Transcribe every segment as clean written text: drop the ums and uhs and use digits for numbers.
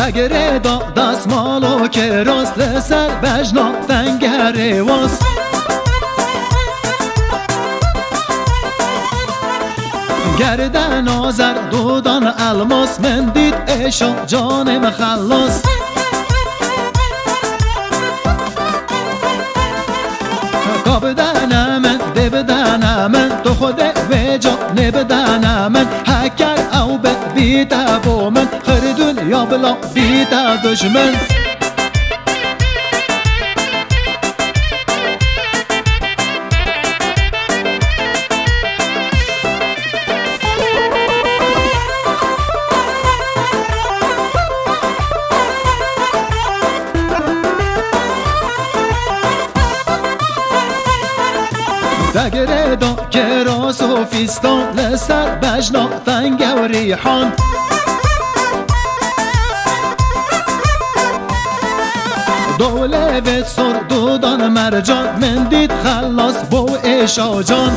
بگره دا دست مالو که راست لسر بجنا تنگره واس گردن آزر دودان الماس من دید ایشا جانم خلاص کابدن من دبدن من تو خود و جانبدن من هکر او بیتا بو من خردون یا بلا بیتا دشمن دگره دا که راس و فیستان لسر بجنا تنگ و ریحان دوله و سر دودان مرجان من دید خلاص بو ایشا جان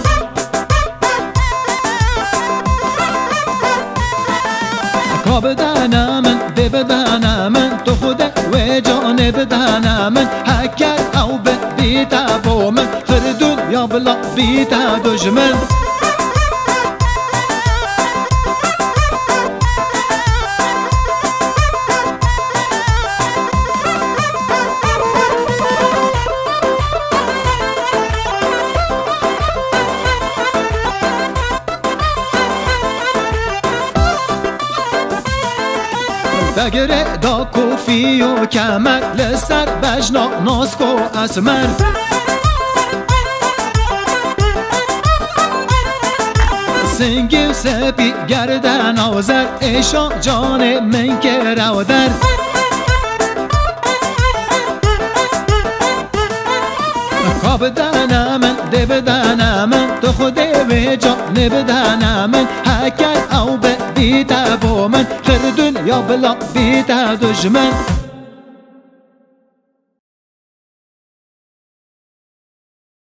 کابدن من دبدن من تو خود و جانبدن من هکر او بیتا بو من خردون یا بلا بیتا دشمن بگره دا کوفی و کمر لسر بجنا ناسک و اسمر سنگی و سپی گردن آزر ایشا جان من که رو در کابدن من دبدن من تو خود و جانبدن من هکر او بیتا بو من خردون یا بلا بیتا دشمن